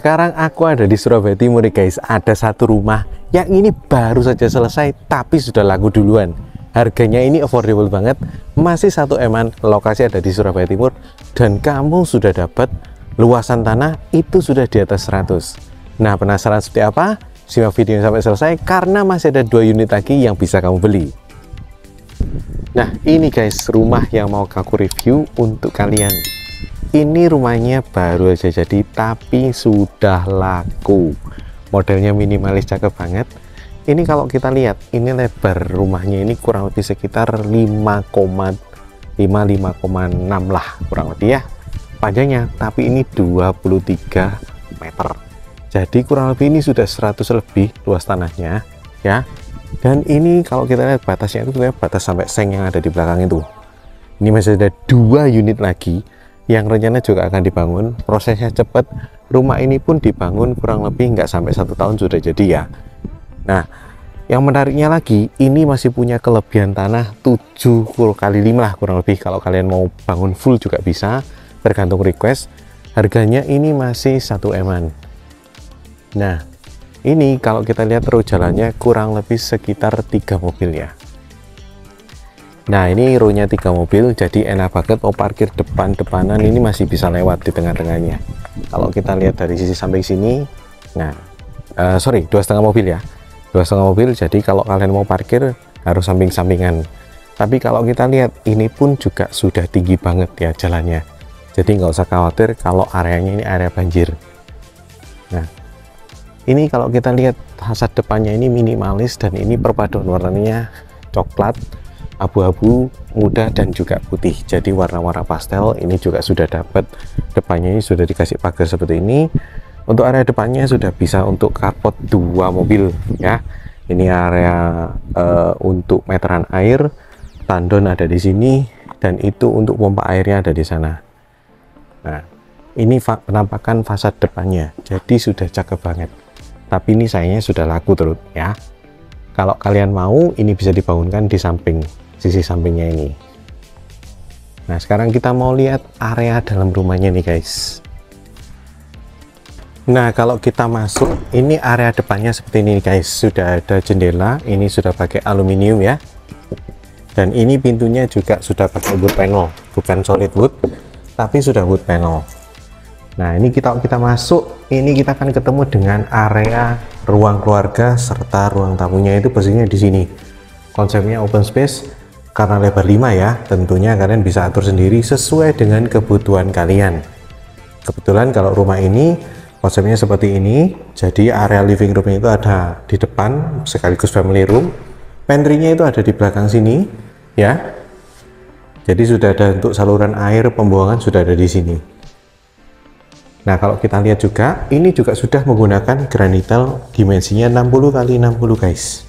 Sekarang aku ada di Surabaya Timur nih guys. Ada satu rumah yang ini baru saja selesai tapi sudah laku duluan. Harganya ini affordable banget, masih 1 M-an, lokasi ada di Surabaya Timur, dan kamu sudah dapat luasan tanah itu sudah di atas 100. Nah, penasaran seperti apa? Simak video sampai selesai karena masih ada 2 unit lagi yang bisa kamu beli. Nah, ini guys rumah yang mau aku review untuk kalian. Ini rumahnya baru aja jadi tapi sudah laku. Modelnya minimalis, cakep banget. Ini kalau kita lihat, ini lebar rumahnya ini kurang lebih sekitar 5,6 lah kurang lebih ya panjangnya, tapi ini 23 meter. Jadi kurang lebih ini sudah 100 lebih luas tanahnya ya. Dan ini kalau kita lihat batasnya itu batas sampai seng yang ada di belakang itu. Ini masih ada 2 unit lagi yang rencana juga akan dibangun. Prosesnya cepat, rumah ini pun dibangun kurang lebih nggak sampai 1 tahun sudah jadi ya. Nah, yang menariknya lagi, ini masih punya kelebihan tanah 7x5 lah kurang lebih. Kalau kalian mau bangun full juga bisa, tergantung request. Harganya ini masih 1 M-an. Nah, ini kalau kita lihat row jalannya kurang lebih sekitar 3 mobil ya. Nah, ini row-nya 3 mobil, jadi enak banget mau parkir depan-depanan ini masih bisa lewat di tengah-tengahnya. Kalau kita lihat dari sisi samping sini, nah, sorry, 2,5 mobil ya. 2,5 mobil, jadi kalau kalian mau parkir harus samping-sampingan. Tapi kalau kita lihat, ini pun juga sudah tinggi banget ya jalannya. Jadi nggak usah khawatir kalau areanya ini area banjir. Nah, ini kalau kita lihat fasad depannya ini minimalis dan ini perpaduan warnanya coklat, abu-abu, muda dan juga putih. Jadi warna-warna pastel ini juga sudah dapat. Depannya ini sudah dikasih pagar seperti ini. Untuk area depannya sudah bisa untuk carport 2 mobil ya. Ini area untuk meteran air, tandon ada di sini, dan itu untuk pompa airnya ada di sana. Nah, ini penampakan fasad depannya. Jadi sudah cakep banget. Tapi ini sayangnya sudah laku terus ya. Kalau kalian mau, ini bisa dibangunkan di samping, sisi sampingnya ini. Nah, sekarang kita mau lihat area dalam rumahnya nih guys. Nah, kalau kita masuk, ini area depannya seperti ini guys. Sudah ada jendela, ini sudah pakai aluminium ya. Dan ini pintunya juga sudah pakai wood panel, bukan solid wood, tapi sudah wood panel. Nah, ini kita masuk, ini kita akan ketemu dengan area ruang keluarga serta ruang tamunya itu posisinya di sini. Konsepnya open space karena lebar 5 ya. Tentunya kalian bisa atur sendiri sesuai dengan kebutuhan kalian. Kebetulan kalau rumah ini konsepnya seperti ini. Jadi area living roomnya itu ada di depan sekaligus family room. Pantry-nya itu ada di belakang sini ya. Jadi sudah ada untuk saluran air, pembuangan sudah ada di sini. Nah, kalau kita lihat juga, ini juga sudah menggunakan granitel dimensinya 60 x 60 guys.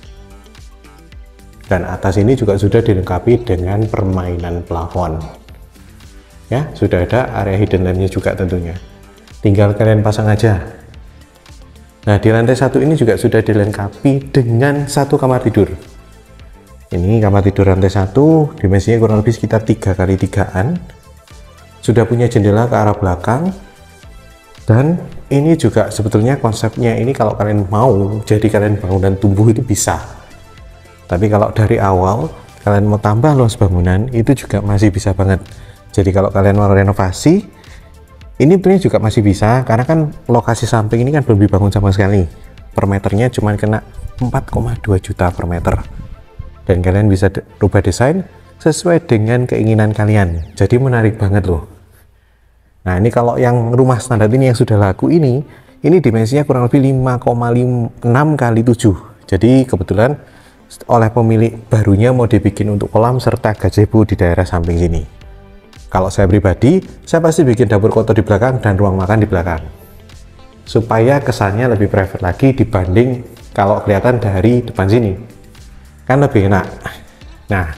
Dan atas ini juga sudah dilengkapi dengan permainan plafon. Ya, sudah ada area hidden lamp-nya juga tentunya. Tinggal kalian pasang aja. Nah, di lantai 1 ini juga sudah dilengkapi dengan 1 kamar tidur. Ini kamar tidur lantai 1, dimensinya kurang lebih sekitar 3x3-an. Sudah punya jendela ke arah belakang. Dan ini juga sebetulnya konsepnya ini kalau kalian mau jadi kalian bangunan tumbuh itu bisa. Tapi kalau dari awal kalian mau tambah luas bangunan itu juga masih bisa banget. Jadi kalau kalian mau renovasi ini sebenarnya juga masih bisa karena kan lokasi samping ini kan belum dibangun sama sekali. Per meternya cuma kena 4,2 juta per meter. Dan kalian bisa rubah desain sesuai dengan keinginan kalian. Jadi menarik banget loh. Nah, ini kalau yang rumah standar ini yang sudah laku ini dimensinya kurang lebih 5,6 x 7. Jadi kebetulan oleh pemilik barunya mau dibikin untuk kolam serta gazebo di daerah samping sini. Kalau saya pribadi, saya pasti bikin dapur kotor di belakang dan ruang makan di belakang. Supaya kesannya lebih private lagi dibanding kalau kelihatan dari depan sini. Kan lebih enak. Nah,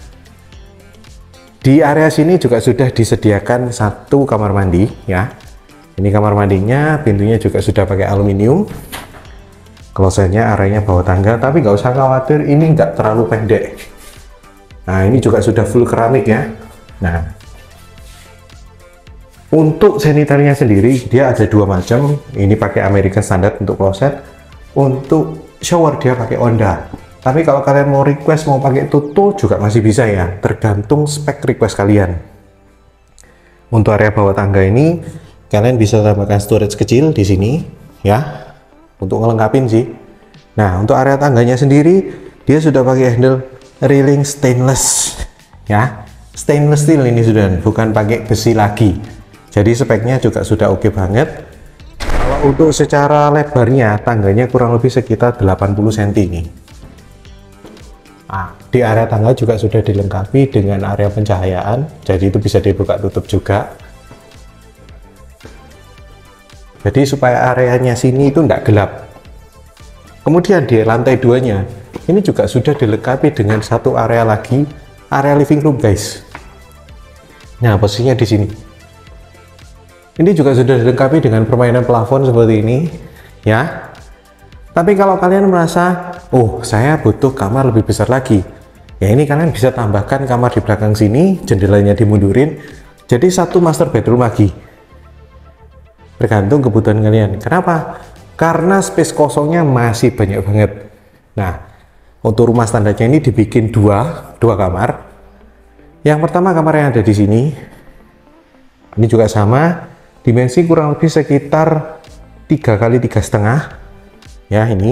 di area sini juga sudah disediakan 1 kamar mandi ya. Ini kamar mandinya, pintunya juga sudah pakai aluminium. Klosetnya areanya bawah tangga, tapi nggak usah khawatir ini nggak terlalu pendek. Nah, ini juga sudah full keramik ya. Nah, Untuk sanitarinya sendiri dia ada dua macam. Ini pakai American Standard untuk kloset. Untuk shower dia pakai Onda. Tapi kalau kalian mau request mau pakai Tutu juga masih bisa ya, tergantung spek request kalian. Untuk area bawah tangga ini kalian bisa tambahkan storage kecil di sini ya, untuk ngelengkapin sih. Nah, untuk area tangganya sendiri dia sudah pakai handle railing stainless ya, stainless steel ini sudah, bukan pakai besi lagi. Jadi speknya juga sudah oke banget. Kalau untuk secara lebarnya tangganya kurang lebih sekitar 80 cm nih. Nah, di area tangga juga sudah dilengkapi dengan area pencahayaan, jadi itu bisa dibuka tutup juga. Jadi supaya areanya sini itu tidak gelap. Kemudian di lantai 2-nya ini juga sudah dilengkapi dengan satu area lagi, area living room guys. Nah, posisinya di sini. Ini juga sudah dilengkapi dengan permainan plafon seperti ini ya. Tapi kalau kalian merasa, oh saya butuh kamar lebih besar lagi, ya ini kalian bisa tambahkan kamar di belakang sini, jendelanya dimundurin, jadi satu master bedroom lagi. Tergantung kebutuhan kalian. Kenapa? Karena space kosongnya masih banyak banget. Nah, untuk rumah standarnya ini dibikin dua kamar. Yang pertama kamar yang ada di sini, ini juga sama. Dimensi kurang lebih sekitar 3 kali 3,5 ya. Ini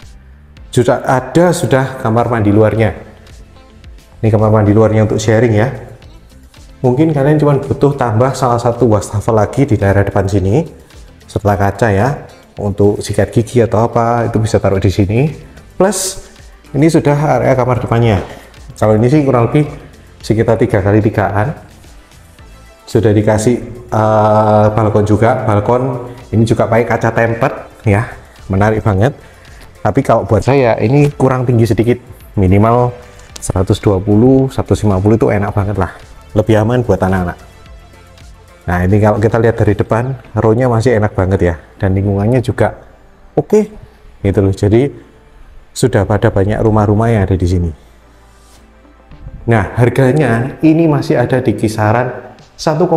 sudah kamar mandi luarnya. Ini kamar mandi luarnya untuk sharing ya. Mungkin kalian cuma butuh tambah salah satu wastafel lagi di daerah depan sini, serta kaca ya, untuk sikat gigi atau apa itu bisa taruh di sini. Plus ini sudah area kamar depannya. Kalau ini sih kurang lebih sekitar 3 kali 3-an. Sudah dikasih balkon juga. Balkon ini juga pakai kaca tempered ya, menarik banget. Tapi kalau buat saya ini kurang tinggi sedikit, minimal 120 150 itu enak banget lah, lebih aman buat anak-anak. Nah, ini kalau kita lihat dari depan, row-nya masih enak banget ya, dan lingkungannya juga oke gitu loh. Jadi sudah pada banyak rumah-rumah yang ada di sini. Nah, harganya ini masih ada di kisaran 1,4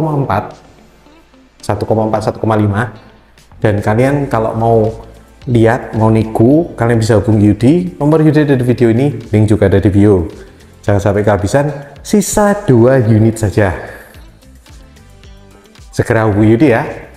1,5, dan kalian kalau mau lihat, mau nego, kalian bisa hubungi Yudi. Nomor Yudi ada di video ini, link juga ada di bio. Jangan sampai kehabisan, sisa 2 unit saja. Segera hubungi Yudi ya.